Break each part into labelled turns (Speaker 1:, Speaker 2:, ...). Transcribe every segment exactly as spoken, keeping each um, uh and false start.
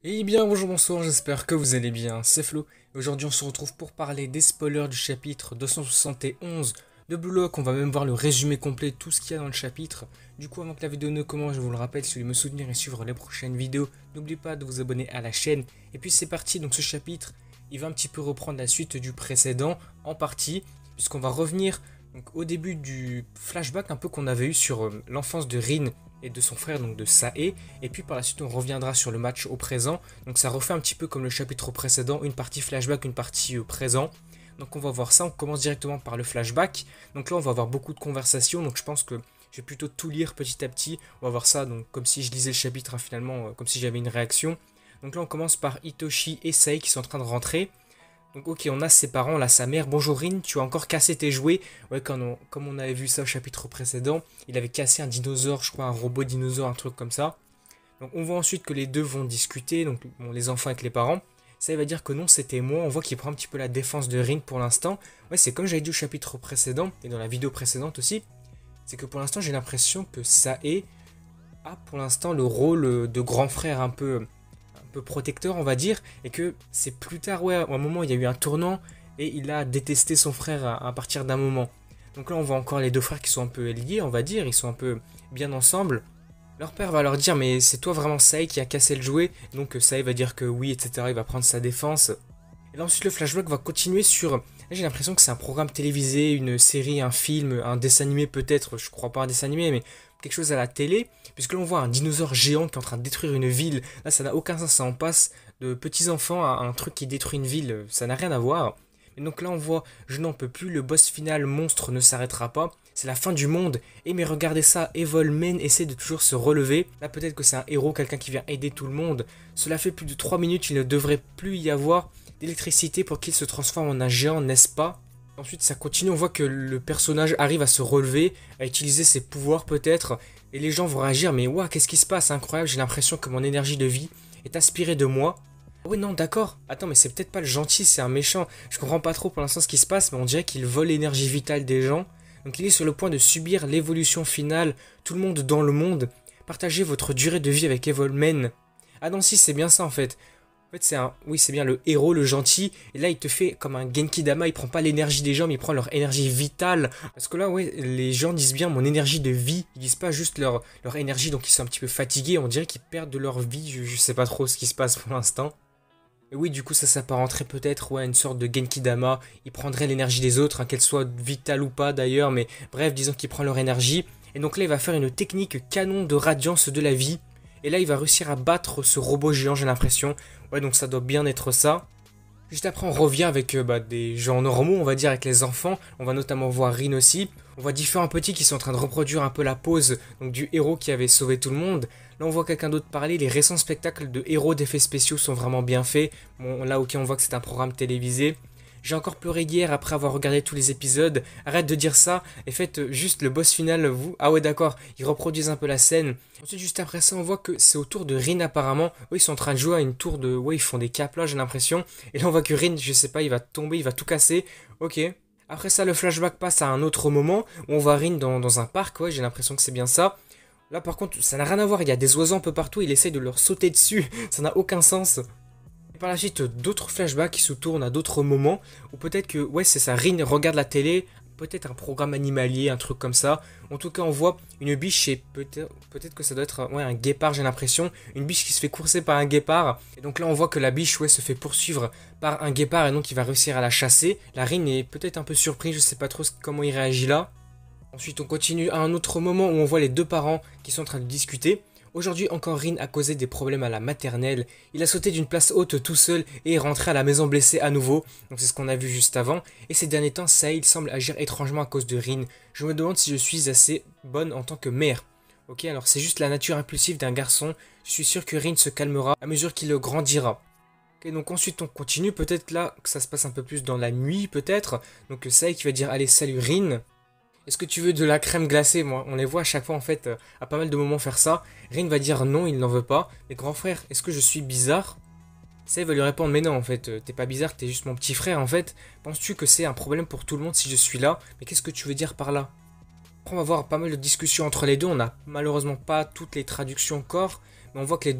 Speaker 1: Eh bien bonjour, bonsoir, j'espère que vous allez bien, c'est Flo. Et aujourd'hui on se retrouve pour parler des spoilers du chapitre deux cent soixante et onze de Blue Lock. On va même voir le résumé complet, tout ce qu'il y a dans le chapitre. Du coup, avant que la vidéo ne commence, je vous le rappelle, si vous voulez me soutenir et suivre les prochaines vidéos, n'oubliez pas de vous abonner à la chaîne. Et puis c'est parti, donc ce chapitre, il va un petit peu reprendre la suite du précédent, en partie, puisqu'on va revenir donc, au début du flashback un peu qu'on avait eu sur euh, l'enfance de Rin et de son frère, donc de Sae. Et puis par la suite, on reviendra sur le match au présent. Donc ça refait un petit peu comme le chapitre précédent, une partie flashback, une partie euh, présent. Donc on va voir ça, on commence directement par le flashback. Donc là, on va avoir beaucoup de conversations, donc je pense que je vais plutôt tout lire petit à petit. On va voir ça donc comme si je lisais le chapitre, hein, finalement, euh, comme si j'avais une réaction. Donc là, on commence par Hitoshi et Sae qui sont en train de rentrer. Donc ok, on a ses parents, là sa mère. Bonjour Rin, tu as encore cassé tes jouets. Ouais, quand on- comme on avait vu ça au chapitre précédent, il avait cassé un dinosaure, je crois un robot dinosaure, un truc comme ça. Donc on voit ensuite que les deux vont discuter, donc bon, les enfants avec les parents. Ça il va dire que non, c'était moi. On voit qu'il prend un petit peu la défense de Rin pour l'instant. Ouais, c'est comme j'avais dit au chapitre précédent, et dans la vidéo précédente aussi. C'est que pour l'instant j'ai l'impression que Sae a pour l'instant le rôle de grand frère un peu peu protecteur, on va dire, et que c'est plus tard, ouais, à un moment, il y a eu un tournant, et il a détesté son frère à, à partir d'un moment. Donc là, on voit encore les deux frères qui sont un peu liés, on va dire, ils sont un peu bien ensemble. Leur père va leur dire, mais c'est toi vraiment Sae qui a cassé le jouet, donc Sae va dire que oui, et cetera, il va prendre sa défense. Et là, ensuite, le flashback va continuer sur... Là, j'ai l'impression que c'est un programme télévisé, une série, un film, un dessin animé peut-être, je crois pas un dessin animé, mais quelque chose à la télé, puisque là on voit un dinosaure géant qui est en train de détruire une ville. Là, ça n'a aucun sens, ça en passe de petits enfants à un truc qui détruit une ville, ça n'a rien à voir. Et donc là, on voit, je n'en peux plus, le boss final monstre ne s'arrêtera pas. C'est la fin du monde. Et mais regardez ça, Evolmen essaie de toujours se relever. Là, peut-être que c'est un héros, quelqu'un qui vient aider tout le monde. Cela fait plus de trois minutes, il ne devrait plus y avoir d'électricité pour qu'il se transforme en un géant, n'est-ce pas? Ensuite, ça continue, on voit que le personnage arrive à se relever, à utiliser ses pouvoirs peut-être, et les gens vont réagir, mais waouh, qu'est-ce qui se passe? C'est incroyable, j'ai l'impression que mon énergie de vie est aspirée de moi. Oui, non, d'accord. Attends, mais c'est peut-être pas le gentil, c'est un méchant. Je comprends pas trop pour l'instant ce qui se passe, mais on dirait qu'il vole l'énergie vitale des gens. Donc il est sur le point de subir l'évolution finale, tout le monde dans le monde. Partagez votre durée de vie avec Evolmen. Ah non, si, c'est bien ça en fait. En fait, c'est un... Oui, c'est bien le héros, le gentil. Et là, il te fait comme un Genki Dama. Il prend pas l'énergie des gens, mais il prend leur énergie vitale. Parce que là, ouais, les gens disent bien mon énergie de vie. Ils disent pas juste leur, leur énergie, donc ils sont un petit peu fatigués. On dirait qu'ils perdent de leur vie. Je, je sais pas trop ce qui se passe pour l'instant. Et oui, du coup, ça s'apparenterait peut-être ouais, à une sorte de Genki Dama. Il prendrait l'énergie des autres, hein, qu'elle soit vitale ou pas d'ailleurs. Mais bref, disons qu'il prend leur énergie. Et donc là, il va faire une technique canon de radiance de la vie. Et là, il va réussir à battre ce robot géant, j'ai l'impression. Ouais, donc ça doit bien être ça. Juste après, on revient avec euh, bah, des gens normaux, on va dire, avec les enfants. On va notamment voir Rin aussi. On voit différents petits qui sont en train de reproduire un peu la pose donc, du héros qui avait sauvé tout le monde. Là, on voit quelqu'un d'autre parler. Les récents spectacles de héros d'effets spéciaux sont vraiment bien faits. Bon, là, ok, on voit que c'est un programme télévisé. J'ai encore pleuré hier après avoir regardé tous les épisodes. Arrête de dire ça et faites juste le boss final, vous. Ah ouais, d'accord, ils reproduisent un peu la scène. Ensuite, juste après ça, on voit que c'est au tour de Rin apparemment. Oui, ils sont en train de jouer à une tour de... Ouais, ils font des caps là, j'ai l'impression. Et là, on voit que Rin, je sais pas, il va tomber, il va tout casser. Ok. Après ça, le flashback passe à un autre moment où on voit Rin dans, dans un parc. Ouais, j'ai l'impression que c'est bien ça. Là, par contre, ça n'a rien à voir. Il y a des oiseaux un peu partout. Il essaye de leur sauter dessus. Ça n'a aucun sens. Par la suite, d'autres flashbacks qui se tournent à d'autres moments, ou peut-être que, ouais, c'est ça, Rin regarde la télé, peut-être un programme animalier, un truc comme ça. En tout cas, on voit une biche, et peut-être peut-être que ça doit être ouais, un guépard, j'ai l'impression, une biche qui se fait courser par un guépard. Et donc là, on voit que la biche, ouais, se fait poursuivre par un guépard, et donc il va réussir à la chasser. La Rin est peut-être un peu surpris, je sais pas trop comment il réagit là. Ensuite, on continue à un autre moment où on voit les deux parents qui sont en train de discuter. Aujourd'hui encore, Rin a causé des problèmes à la maternelle. Il a sauté d'une place haute tout seul et est rentré à la maison blessé à nouveau. Donc c'est ce qu'on a vu juste avant. Et ces derniers temps, Sae semble agir étrangement à cause de Rin. Je me demande si je suis assez bonne en tant que mère. Ok, alors c'est juste la nature impulsive d'un garçon. Je suis sûr que Rin se calmera à mesure qu'il grandira. Ok, donc ensuite on continue. Peut-être là que ça se passe un peu plus dans la nuit, peut-être. Donc Sae qui va dire allez salut Rin. Est-ce que tu veux de la crème glacée? Moi, on les voit à chaque fois en fait, euh, à pas mal de moments faire ça. Rin va dire non, il n'en veut pas. Mais grand frère, est-ce que je suis bizarre? Ça, il va lui répondre mais non, en fait, euh, t'es pas bizarre, t'es juste mon petit frère en fait. Penses-tu que c'est un problème pour tout le monde si je suis là? Mais qu'est-ce que tu veux dire par là? Après, on va voir pas mal de discussions entre les deux. On n'a malheureusement pas toutes les traductions encore, mais on voit que les deux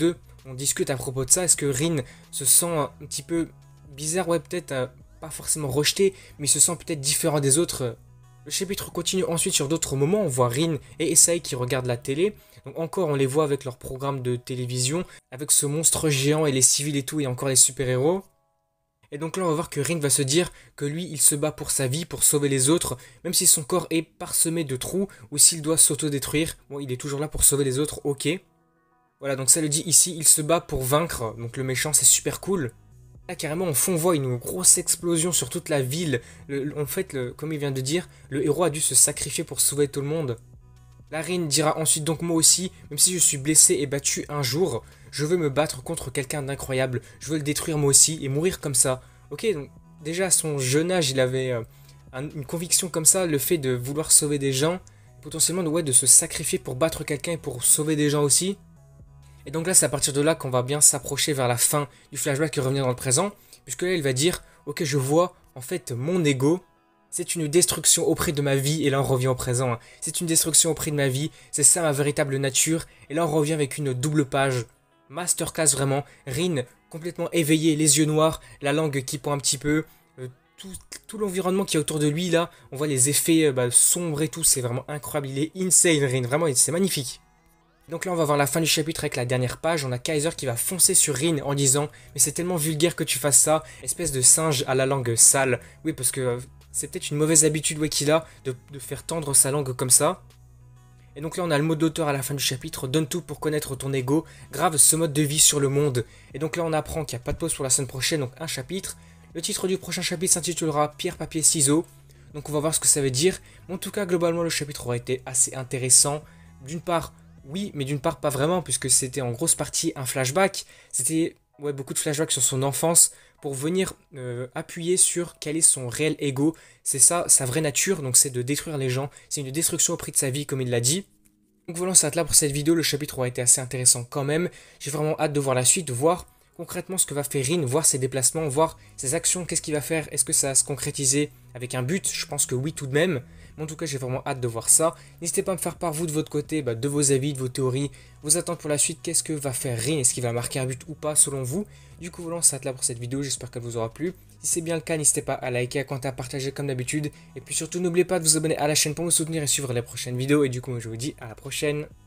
Speaker 1: on discute à propos de ça. Est-ce que Rin se sent un petit peu bizarre? Ouais, peut-être euh, pas forcément rejeté, mais il se sent peut-être différent des autres. Le chapitre continue ensuite sur d'autres moments. On voit Rin et Esai qui regardent la télé. Donc encore, on les voit avec leur programme de télévision, avec ce monstre géant et les civils et tout, et encore les super-héros. Et donc là, on va voir que Rin va se dire que lui, il se bat pour sa vie, pour sauver les autres, même si son corps est parsemé de trous, ou s'il doit s'autodétruire. Bon, il est toujours là pour sauver les autres, ok. Voilà, donc ça le dit ici, il se bat pour vaincre, donc le méchant, c'est super cool. Là, carrément, en fond, on voit une grosse explosion sur toute la ville. Le, en fait, le, comme il vient de dire, le héros a dû se sacrifier pour sauver tout le monde. La Rin dira ensuite, donc moi aussi, même si je suis blessé et battu un jour, je veux me battre contre quelqu'un d'incroyable, je veux le détruire moi aussi et mourir comme ça. Ok, donc déjà à son jeune âge, il avait euh, un, une conviction comme ça, le fait de vouloir sauver des gens, potentiellement ouais, de se sacrifier pour battre quelqu'un et pour sauver des gens aussi. Et donc là, c'est à partir de là qu'on va bien s'approcher vers la fin du flashback et revenir dans le présent, puisque là, il va dire, ok, je vois, en fait, mon ego, c'est une destruction auprès de ma vie, et là, on revient au présent. Hein. C'est une destruction auprès de ma vie, c'est ça ma véritable nature, et là, on revient avec une double page. Masterclass vraiment, Rin complètement éveillé, les yeux noirs, la langue qui pend un petit peu, euh, tout, tout l'environnement qui est autour de lui là, on voit les effets euh, bah, sombres et tout, c'est vraiment incroyable, il est insane Rin, vraiment c'est magnifique. Donc là on va voir la fin du chapitre avec la dernière page, on a Kaiser qui va foncer sur Rin en disant « Mais c'est tellement vulgaire que tu fasses ça, espèce de singe à la langue sale. » Oui parce que euh, c'est peut-être une mauvaise habitude ouais, qu'il a de, de faire tendre sa langue comme ça. Et donc là on a le mot d'auteur à la fin du chapitre, donne tout pour connaître ton ego, grave ce mode de vie sur le monde. Et donc là on apprend qu'il n'y a pas de pause pour la semaine prochaine, donc un chapitre. Le titre du prochain chapitre s'intitulera Pierre, papier, ciseaux. Donc on va voir ce que ça veut dire. Mais en tout cas globalement le chapitre aura été assez intéressant. D'une part oui, mais d'une part pas vraiment, puisque c'était en grosse partie un flashback. C'était ouais, beaucoup de flashbacks sur son enfance pour venir euh, appuyer sur quel est son réel ego. C'est ça, sa vraie nature, donc c'est de détruire les gens. C'est une destruction au prix de sa vie, comme il l'a dit. Donc voilà, on s'arrête là pour cette vidéo. Le chapitre aura été assez intéressant quand même. J'ai vraiment hâte de voir la suite, de voir concrètement ce que va faire Rin, voir ses déplacements, voir ses actions, qu'est-ce qu'il va faire. Est-ce que ça va se concrétiser avec un but? Je pense que oui tout de même. Mais en tout cas, j'ai vraiment hâte de voir ça. N'hésitez pas à me faire part, vous, de votre côté, bah, de vos avis, de vos théories, vos attentes pour la suite. Qu'est-ce que va faire Rin? Est-ce qu'il va marquer un but ou pas, selon vous? Du coup, voilà, on s'arrête là pour cette vidéo. J'espère qu'elle vous aura plu. Si c'est bien le cas, n'hésitez pas à liker, à commenter, à partager comme d'habitude. Et puis surtout, n'oubliez pas de vous abonner à la chaîne pour me soutenir et suivre les prochaines vidéos. Et du coup, je vous dis à la prochaine.